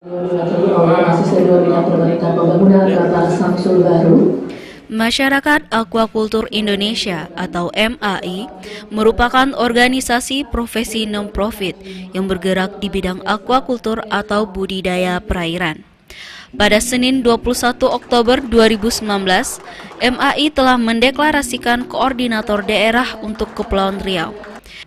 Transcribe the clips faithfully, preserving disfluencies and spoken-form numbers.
Masyarakat Aquaculture Indonesia atau M A I merupakan organisasi profesi non-profit yang bergerak di bidang aquaculture atau budidaya perairan. Pada Senin dua puluh satu Oktober dua ribu sembilan belas, M A I telah mendeklarasikan koordinator daerah untuk Kepulauan Riau.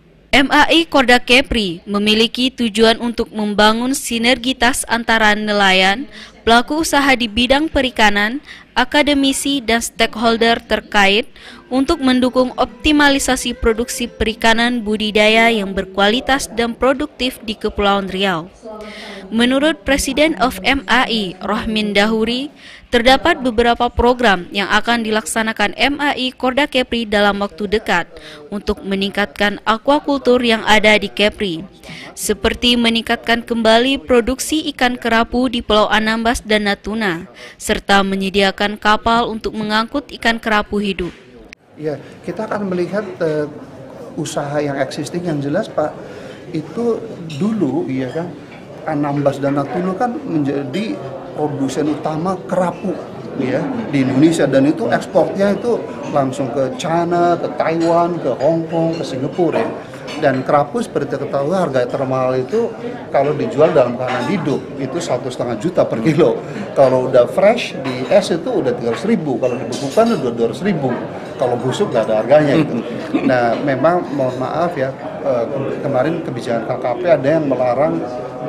M A I Korda Kepri memiliki tujuan untuk membangun sinergitas antara nelayan, pelaku usaha di bidang perikanan, akademisi, dan stakeholder terkait untuk mendukung optimalisasi produksi perikanan budidaya yang berkualitas dan produktif di Kepulauan Riau. Menurut Presiden of M A I, Rohmin Dahuri, terdapat beberapa program yang akan dilaksanakan M A I Korda Kepri dalam waktu dekat untuk meningkatkan aquaculture yang ada di Kepri, seperti meningkatkan kembali produksi ikan kerapu di Pulau Anambas dan Natuna, serta menyediakan kapal untuk mengangkut ikan kerapu hidup. Ya, kita akan melihat uh, usaha yang existing yang jelas, Pak. Itu dulu, iya kan, Anambas dan Natuna kan menjadi produsen utama kerapu ya di Indonesia, dan itu ekspornya itu langsung ke China, ke Taiwan, ke Hong Kong, ke Singapura ya. Dan kerapu seperti ketahui harga termahal itu kalau dijual dalam keadaan hidup itu satu setengah juta per kilo. Kalau udah fresh di es itu udah tiga ratus ribu, kalau dibekukan udah dua ratus ribu. Kalau busuk nggak ada harganya itu. Nah, memang mohon maaf ya, kemarin kebijakan K K P ada yang melarang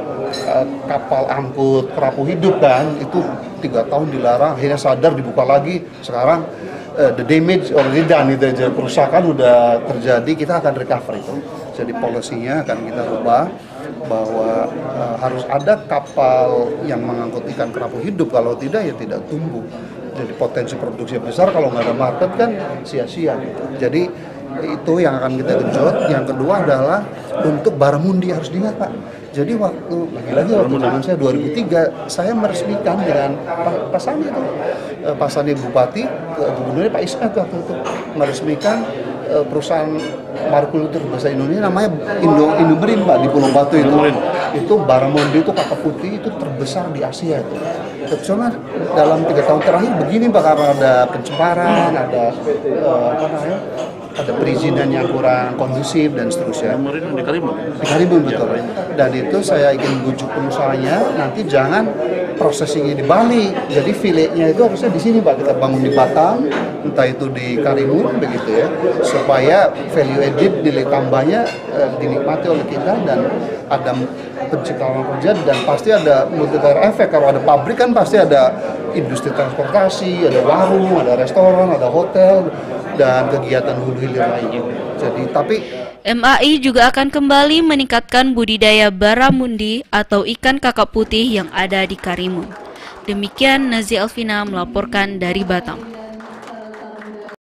uh, kapal angkut kerapu hidup kan, itu tiga tahun dilarang, akhirnya sadar dibuka lagi. Sekarang uh, the damage already done, itu aja, kerusakan udah terjadi, kita akan recover itu. Jadi polisinya akan kita rubah bahwa uh, harus ada kapal yang mengangkut ikan kerapu hidup, kalau tidak ya tidak tumbuh. Jadi potensi produksi besar, kalau nggak ada market kan sia-sia gitu. Jadi itu yang akan kita genjot. Yang kedua adalah untuk baramundi, harus diingat Pak. Jadi waktu lagi-lagi waktu zaman saya dua ribu tiga, saya meresmikan dengan Pak Pasani itu, Pak Sani Bupati, Gubernurnya Pak Ismet waktu itu meresmikan perusahaan marikultur bahasa Indonesia namanya Indo Indomarin Pak, di Pulau Batu itu. Itu baramundi itu kakap putih itu terbesar di Asia itu. Cuma dalam tiga tahun terakhir begini Pak, karena ada pencemaran, ada uh, apa namanya, ada perizinan yang kurang kondusif dan seterusnya. Di Karimun. Di Karimun betul. Dan itu saya ingin bujuk pengusahanya, nanti jangan prosesinya di Bali. Jadi filetnya itu harusnya di sini Pak, kita bangun di Batam, entah itu di Karimun begitu ya, supaya value added nilai tambahnya uh, dinikmati oleh kita dan ada penciptaan kerja, dan pasti ada multiplier efek. Kalau ada pabrik kan pasti ada industri transportasi, ada warung, ada restoran, ada hotel, dan kegiatan hulu hilir lainnya. Jadi tapi M A I juga akan kembali meningkatkan budidaya baramundi atau ikan kakap putih yang ada di Karimun. Demikian Nazi Alvina melaporkan dari Batam.